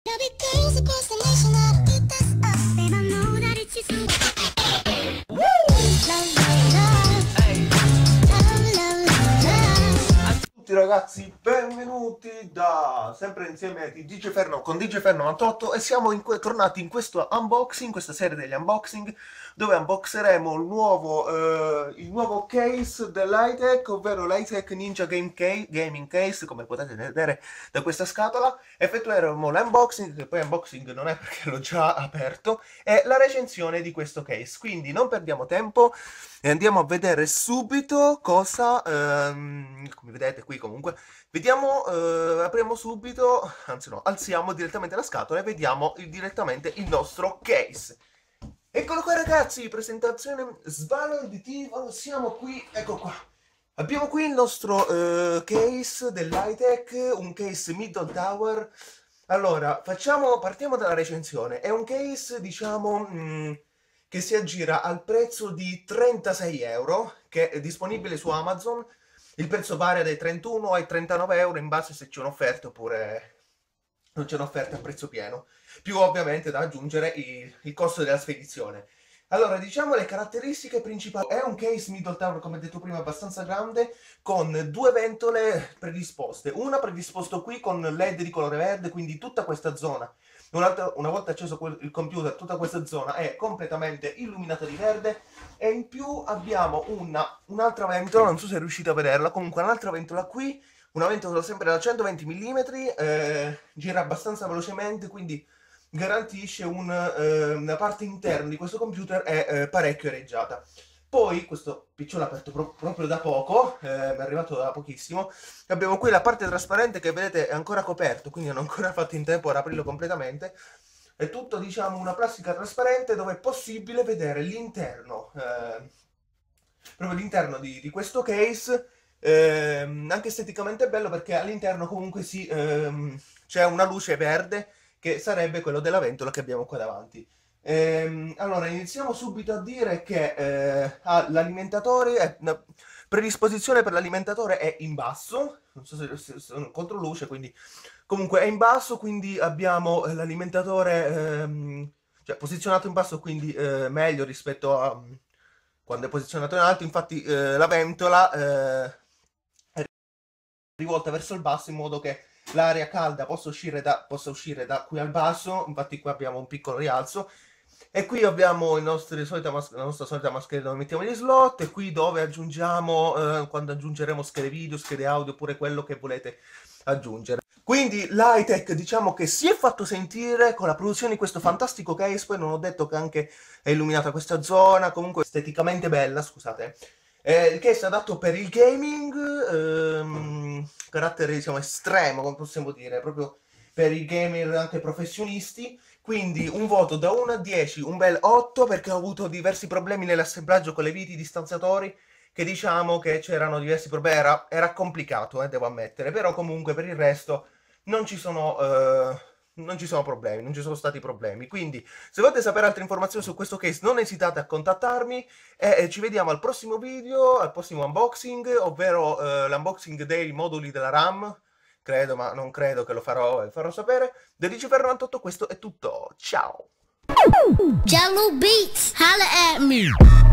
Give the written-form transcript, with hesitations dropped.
Tutti ragazzi, benvenuti sempre insieme di DJFer con DJFer98 e siamo tornati in questo unboxing, questa serie degli unboxing dove unboxeremo il nuovo case dell'Hi-Tech, ovvero l'Hi-Tech Ninja Gaming Case, come potete vedere da questa scatola. Effettueremo l'unboxing, che poi unboxing non è perché l'ho già aperto, e la recensione di questo case. Quindi non perdiamo tempo e andiamo a vedere subito cosa, come vedete qui comunque, vediamo, apriamo subito, anzi no, alziamo direttamente la scatola e vediamo direttamente il nostro case. Eccolo qua ragazzi, presentazione sbalorditiva, siamo qui, ecco qua. Abbiamo qui il nostro case dell'Hi-Tech, un case Middle Tower. Allora, partiamo dalla recensione. È un case, diciamo, che si aggira al prezzo di 36 euro, che è disponibile su Amazon. Il prezzo varia dai 31 ai 39 euro in base se c'è un'offerta oppure non c'è un'offerta a prezzo pieno, più ovviamente da aggiungere il costo della spedizione. Allora, diciamo le caratteristiche principali. È un case Middle Tower, come detto prima, abbastanza grande, con due ventole predisposte. Una predisposta qui con LED di colore verde, quindi tutta questa zona. Una volta acceso il computer, tutta questa zona è completamente illuminata di verde. E in più abbiamo un'altra ventola, non so se riuscite a vederla, comunque un'altra ventola qui, una ventola sempre da 120 mm, gira abbastanza velocemente, quindi garantisce una parte interna di questo computer è parecchio areggiata. Poi, questo PC l'ho aperto proprio da poco, mi è arrivato da pochissimo, abbiamo qui la parte trasparente che vedete è ancora coperto, quindi non ho ancora fatto in tempo ad aprirlo completamente. È tutto, diciamo, una plastica trasparente dove è possibile vedere l'interno, proprio l'interno di questo case. Anche esteticamente è bello perché all'interno comunque c'è una luce verde che sarebbe quello della ventola che abbiamo qua davanti. Allora, iniziamo subito a dire che l'alimentatore, la predisposizione per l'alimentatore è in basso, non so se sono contro luce, quindi comunque è in basso, quindi abbiamo l'alimentatore cioè, posizionato in basso, quindi meglio rispetto a quando è posizionato in alto. Infatti la ventola è rivolta verso il basso in modo che l'aria calda possa uscire da qui al basso. Infatti qui abbiamo un piccolo rialzo e qui abbiamo la nostra solita maschera dove mettiamo gli slot, e qui dove aggiungiamo quando aggiungeremo schede video, schede audio, oppure quello che volete aggiungere. Quindi l'Hi-Tech, diciamo che si è fatto sentire con la produzione di questo fantastico case. Poi non ho detto che anche è illuminata questa zona, comunque esteticamente bella, scusate. Il case è adatto per il gaming, carattere diciamo estremo, come possiamo dire, proprio per i gamer anche professionisti. Quindi un voto da 1 a 10, un bel 8, perché ho avuto diversi problemi nell'assemblaggio con le viti distanziatori, che diciamo che c'erano diversi problemi, era complicato, devo ammettere, però comunque per il resto non ci sono problemi, non ci sono stati problemi. Quindi se volete sapere altre informazioni su questo case non esitate a contattarmi e ci vediamo al prossimo video, al prossimo unboxing, ovvero l'unboxing dei moduli della RAM. Credo, ma non credo che lo farò sapere. Da DJFer98 questo è tutto, ciao! Jello Beats, holla at me.